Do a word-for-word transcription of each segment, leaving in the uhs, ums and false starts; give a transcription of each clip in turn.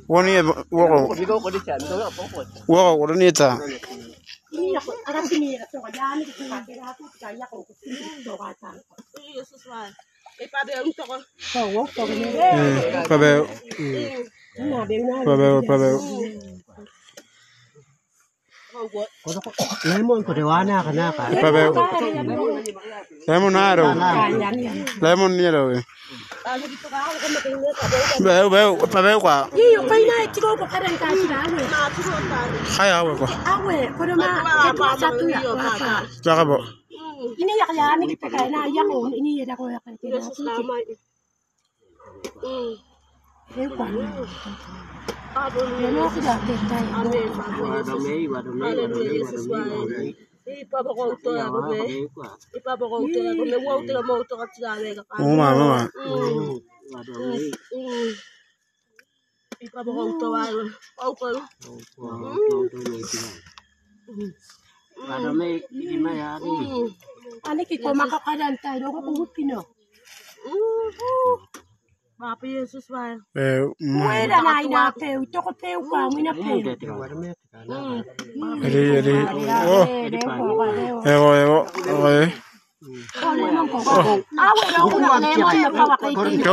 Woni woko. Woko woni ta. Ini aku ada sini tu kerja ni kita kira tu kerja aku sini tu kata. Iya sesuai. Eh pada untuk kau. Kau kau ni. Pabe. Nah, benar. Pabe pabe. Lemon ko dewana kana ka. Pabe. Lemon naro. Lemon ni lo. Beo beo pabe kwa. Iyo kaina tiko ko kada ka sira awe. Hai awe kwa. Awe ko ma ka satu ya. Jaga bo. Ini ya ya ni kita kaina ya ko ini ya ko ya ka. Hmm. Dia kwa. Dia nak sudah kita. Amin. Wadomei wadomei wadomei. Ipa ba ko to ya ko me. Ipa ba ko to ya ko me wo to mo to ka tsala ka. Mama mama. Wadomei. Ipa ba ko to wa. Au ko. Wadomei di maya di. Ani kita makan kadan tay do ko kupino. Bapak Yesus wa. Eh, Muera na ina pe, to ko pe kwa mina pe. eri eri. Oh. Ego ego. Eh. Awe do ko na lemon na ka wa kai.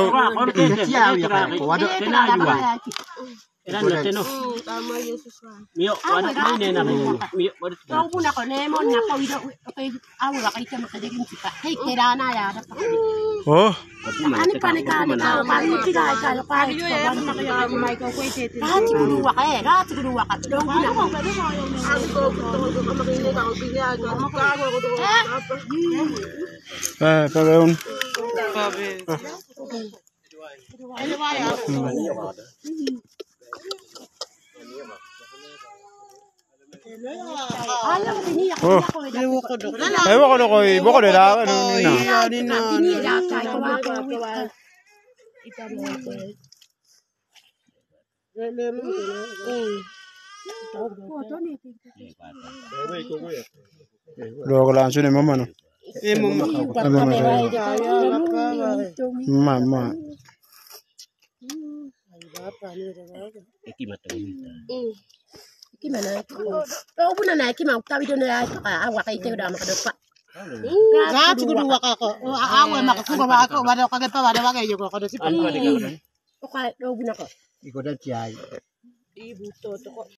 Era no teno. Tama Yesus wa. Mio wada mai ne na mio. Mio wada. Kau pun nak lemon nak kau itu kai awe wa kai sama kada gin sipa. Hei kerana ya ada pa. Oh. Ani pane ka ni ka pa ni tiga ka lo pa. Yo ya na ka mai ko ko te. Ra ti kudu wa ka, ra ti kudu wa ka. Do na ko. Ang ko to ko makine ka ko binya ka. Ka ko ko apa. Eh, pabe un. Pabe. Ele vai a. Oh. Eh, woko do ko, woko de la na. Ini ya ka ko wa ko wa. Do ko la sune mama no. Eh mama. Mama. Eki matoni. Gimana? Kau pun nak naik mau tahu dia nak awak itu dah makan depan. Ga ti kudu wa ka ko. Awe ma ka ko wa ko wa do ka pa wa do wa ga yo ko do si pa. Okai, kau pun nak. Iko da tiai. Ibu to to ko.